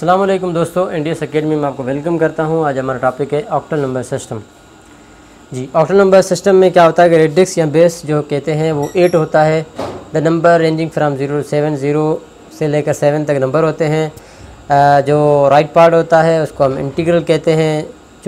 अस्सलाम वालेकुम दोस्तों, इंडियस अकेडमी में आपको वेलकम करता हूं। आज हमारा टॉपिक है ऑक्टल नंबर सिस्टम। जी, ऑक्टल नंबर सिस्टम में क्या होता है कि रेडिक्स या बेस जो कहते हैं वो 8 होता है। The number ranging from 0 to 7, 0 से लेकर 7 तक नंबर होते हैं। जो राइट पार्ट होता है उसको हम इंटीग्रल कहते हैं,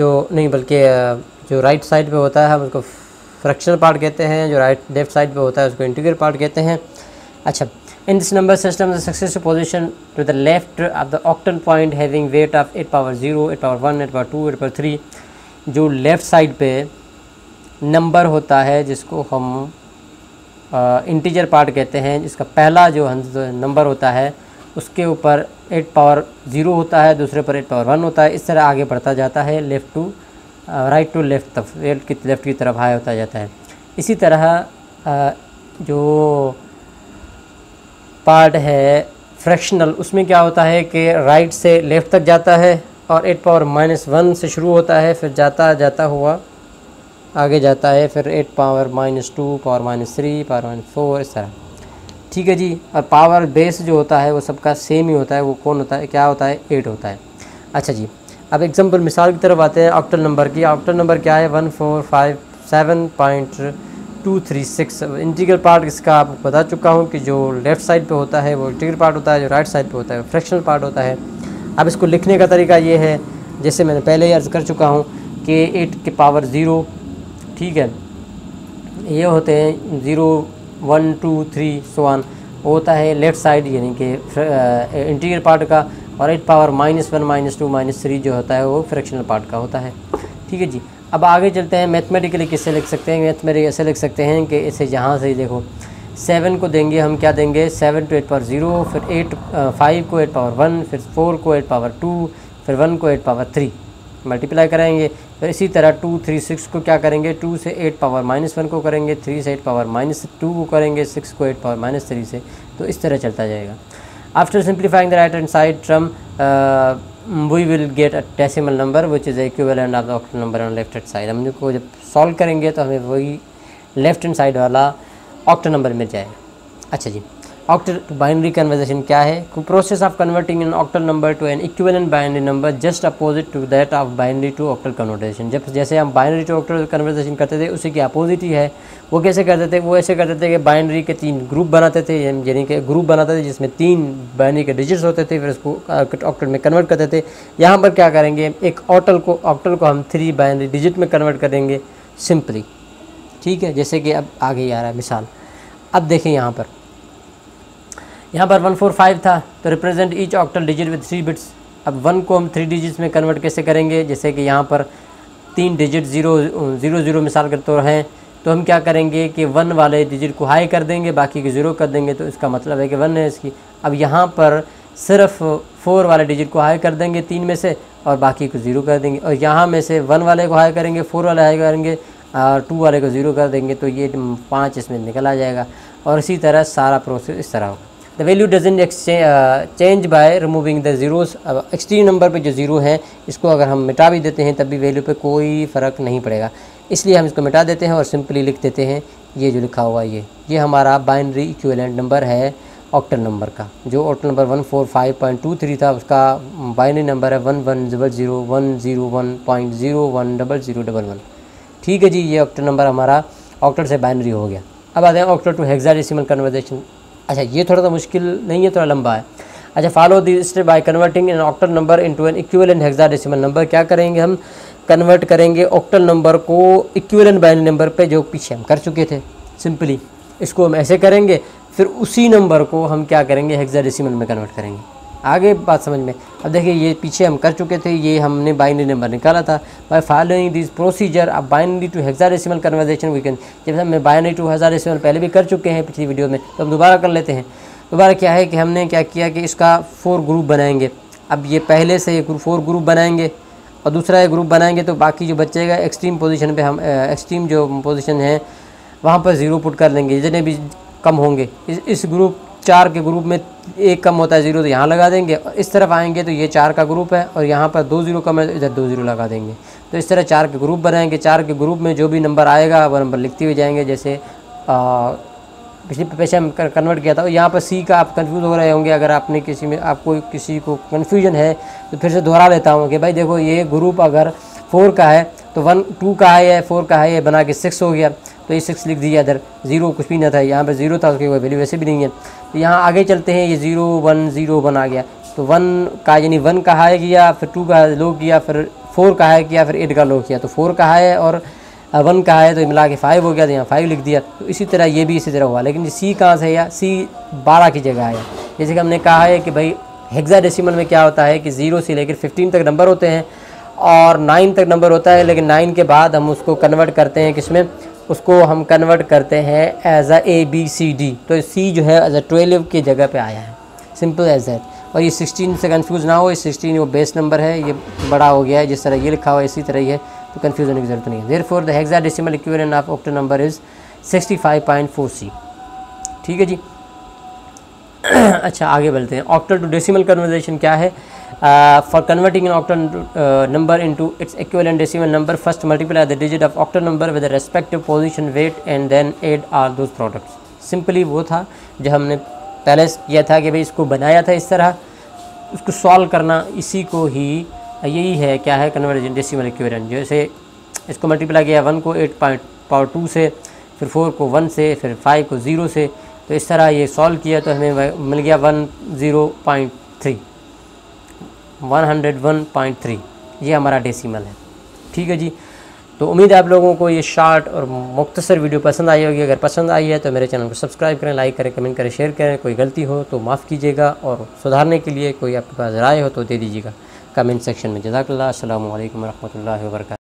जो राइट साइड पे होता है हम उसको फ्रैक्शनल पार्ट कहते हैं, जो लेफ्ट साइड पे होता है उसको इंटीग्रल पार्ट कहते हैं। अच्छा, in this number system the successive position to the left of the octal point having weight of 8 power 0, 8 power 1, 8 power 2, 8 power 3, जो लेफ़्ट साइड पे नंबर होता है जिसको हम इंटीजर पार्ट कहते हैं, जिसका पहला जो नंबर होता है उसके ऊपर 8 पावर 0 होता है, दूसरे पर 8 पावर 1 होता है। इस तरह आगे बढ़ता जाता है, राइट टू लेफ़्ट तक, लेफ़्ट की तरफ हाई होता जाता है। इसी तरह जो पार्ट है फ्रैक्शनल, उसमें क्या होता है कि राइट से लेफ़्ट तक जाता है और 8 पावर -1 से शुरू होता है, फिर जाता हुआ आगे जाता है, फिर 8 पावर -2, पावर -3, पावर -4, इस तरह। ठीक है जी। और पावर बेस जो होता है वो सबका सेम ही होता है। वो कौन होता है, क्या होता है? 8 होता है। अच्छा जी, अब एग्जांपल मिसाल की तरफ आते हैं ऑक्टल नंबर की। ऑक्टल नंबर क्या है? 1457.236। इंटीग्रल पार्ट इसका आपको बता चुका हूँ कि जो लेफ़्ट साइड पे होता है वो इंटीग्रल पार्ट होता है, जो राइट साइड पे होता है वो फ्रैक्शनल पार्ट होता है। अब इसको लिखने का तरीका ये है, जैसे मैंने पहले ही अर्ज़ कर चुका हूँ कि 8 के पावर 0, ठीक है, ये होते हैं 0, 1, 2, 3 सो ऑन, वो होता है लेफ़्ट साइड यानी कि इंटीग्रल पार्ट का। और 8 पावर -1, -2, -3 जो होता है वो फ्रैक्शनल पार्ट का होता है। ठीक है जी। अब आगे चलते हैं, मैथमेटिकली किससे लिख सकते हैं? मैथमेटिकली ऐसे लिख सकते हैं कि इसे यहाँ से देखो 7 को देंगे हम, क्या देंगे? 7 to 8 पावर 0, फिर 5 को 8 पावर 1, फिर 4 को 8 पावर 2, फिर 1 को 8 पावर 3 मल्टीप्लाई कराएंगे। फिर इसी तरह 2, 3, 6 को क्या करेंगे? 2 से 8 पावर -1 को करेंगे, 3 से 8 पावर -2 को करेंगे, 6 को 8 पावर -3 से, तो इस तरह चलता जाएगा। After simplifying the right hand side term we will get a decimal number which is equivalent of the octal number on left hand side। हम को जब सॉल्व करेंगे तो हमें वही लेफ्ट हैंड साइड वाला ऑक्टल नंबर मिल जाएगा। अच्छा जी, ऑक्टल बाइनरी कन्वर्जेशन क्या है? Process of converting an octal number to an equivalent binary number just opposite to that of binary to octal conversion. जैसे हम बाइनरी टू ऑक्टल कन्वर्जेशन करते थे उसी की अपोजिट ही है। वो कैसे करते थे? वो ऐसे करते थे कि बाइनरी के 3 ग्रुप बनाते थे, यानी कि ग्रुप बनाते थे जिसमें 3 बाइनरी के डिजिट्स होते थे, फिर उसको ऑक्टल में कन्वर्ट करते थे। यहाँ पर क्या करेंगे? एक ऑक्टल को हम 3 बाइनरी डिजिट में कन्वर्ट करेंगे सिंपली। ठीक है, जैसे कि अब आगे आ रहा है मिसाल। अब देखें यहाँ पर 145 था, तो represent each octal digit with 3 bits. अब 1 को हम 3 डिजिट्स में कन्वर्ट कैसे करेंगे? जैसे कि यहाँ पर 3 डिजिट 0 मिसाल के तौर हैं, तो हम क्या करेंगे कि 1 वाले डिजिट को हाई कर देंगे, बाकी को 0 कर देंगे, तो इसका मतलब है कि 1 है इसकी। अब यहाँ पर सिर्फ 4 वाले डिजिट को हाई कर देंगे 3 में से, और बाकी को 0 कर देंगे। और यहाँ में से 1 वाले को हाई करेंगे, 4 वाले हाई करेंगे और 2 वाले को 0 कर देंगे, तो ये 5 इसमें निकल आ जाएगा। और इसी तरह सारा प्रोसेस इस तरह होगा। The value doesn't change by removing the zeros. अब एक्सट्रीम नंबर पे जो ज़ीरो है इसको अगर हम मिटा भी देते हैं तब भी वैल्यू पे कोई फ़र्क नहीं पड़ेगा, इसलिए हम इसको मिटा देते हैं और सिंपली लिख देते हैं ये जो लिखा हुआ ये हमारा बाइनरी इक्विवेलेंट नंबर है ऑक्टल नंबर का। जो ऑक्टल नंबर 145.23 था उसका बाइनरी नंबर है 11001001.01000011। ठीक है जी, ये ऑक्टल नंबर हमारा ऑक्टल से बाइनरी हो गया। अब आते हैं ऑक्टल टू हेक्साडेसिमल कन्वर्जेशन। अच्छा, ये थोड़ा सा मुश्किल नहीं है, थोड़ा लंबा है। अच्छा, follow the step by converting an octal number into an equivalent hexadecimal number. क्या करेंगे? हम कन्वर्ट करेंगे ऑक्टल नंबर को इक्विवेलेंट बाइनरी नंबर पे जो पीछे हम कर चुके थे। सिंपली इसको हम ऐसे करेंगे, फिर उसी नंबर को हम क्या करेंगे? हेक्साडेसिमल में कन्वर्ट करेंगे। आगे बात समझ में? अब देखिए, ये पीछे हम कर चुके थे, ये हमने बाइनरी नंबर निकाला था। बाय फॉलोइंग दिस प्रोसीजर अब binary to hexadecimal conversion we can. जब हम बाइनरी टू हेक्साडेसिमल पहले भी कर चुके हैं पिछली वीडियो में, तो हम दोबारा कर लेते हैं। दोबारा क्या है कि हमने क्या किया कि इसका 4 ग्रुप बनाएंगे। अब ये पहले से 4 ग्रुप बनाएंगे और दूसरा एक ग्रुप बनाएंगे, तो बाकी जो बचेगा एक्सट्रीम पोजीशन पे हम एक्सट्रीम जो पोजीशन है वहाँ पर 0 पुट कर देंगे, जितने भी कम होंगे। इस ग्रुप 4 के ग्रुप में एक कम होता है 0, तो यहाँ लगा देंगे। और इस तरफ आएंगे तो ये 4 का ग्रुप है और यहाँ पर 2 0 कम है, इधर 2 0 लगा देंगे। तो इस तरह 4 के ग्रुप बनाएंगे। 4 के ग्रुप में जो भी नंबर आएगा वो नंबर लिखते हुए जाएंगे। जैसे पिछले पैसे हम कन्वर्ट किया था। और यहाँ पर सी का आप कंफ्यूज हो रहे होंगे, अगर आपने किसी को कन्फ्यूजन है तो फिर से दोहरा लेता हूँ कि भाई देखो ये ग्रुप अगर 4 का है तो 1 2 का है या 4 का है, ये बना के 6 हो गया, तो ये 6 लिख दिया। इधर 0 कुछ भी ना था, यहाँ पर 0 था, उसकी कोई वैल्यू वैसे भी नहीं है। तो यहाँ आगे चलते हैं, ये 0 1 0 1 आ गया, तो 1 का यानी 1 का हाई किया, फिर 2 का लो किया, फिर 4 का हाई किया, फिर 8 का लो किया, तो 4 का हाई और 1 का है तो मिला के 5 हो गया, तो यहाँ 5 लिख दिया। तो इसी तरह ये भी इसी तरह हुआ। लेकिन सी कहाँ से है? सी 12 की जगह है। जैसे कि हमने कहा है कि भाई हेक्साडेसिमल में क्या होता है कि 0 से लेकर 15 तक नंबर होते हैं और 9 तक नंबर होता है, लेकिन 9 के बाद हम उसको कन्वर्ट करते हैं किसमें? उसको हम कन्वर्ट करते हैं एज अ ABCD। तो सी जो है एज अ 12 की जगह पे आया है, सिंपल एज दैट। और ये 16 से कंफ्यूज ना हो, ये 16 वो बेस नंबर है, ये बड़ा हो गया है, जिस तरह ये लिखा हुआ है इसी तरह ही है, तो कंफ्यूज होने की ज़रूरत नहीं है। Therefore the hexadecimal equivalent of octal number is 65.4C। ठीक है जी। अच्छा आगे बढ़ते हैं। ऑक्टल टू डेसिमल कन्वर्जन क्या है? For converting an octal number into its equivalent decimal number, first multiply the digit of octal number with the respective position, weight and then add are those products. Simply वो था जो हमने पहले किया था कि भाई इसको बनाया था इस तरह, उसको सॉल्व करना, इसी को ही यही है क्या है कन्वर्जन डेसिमल इक्विवेलेंट। जैसे इसको मल्टीप्लाई किया 1 को 8.2 से, फिर 4 को 1 से, फिर 5 को 0 से, तो इस तरह ये सॉल्व किया तो हमें मिल गया 101.3, 101.3, ये हमारा डेसिमल है। ठीक है जी। तो उम्मीद है आप लोगों को ये शॉर्ट और मुख्तसर वीडियो पसंद आई होगी। अगर पसंद आई है तो मेरे चैनल को सब्सक्राइब करें, लाइक करें, कमेंट करें, शेयर करें। कोई गलती हो तो माफ़ कीजिएगा और सुधारने के लिए कोई आपके पास राय हो तो दे दीजिएगा कमेंट सेक्शन में। जज़ाकल्लाह। अस्सलामु अलैकुम व रहमतुल्लाहि व बरकातहू।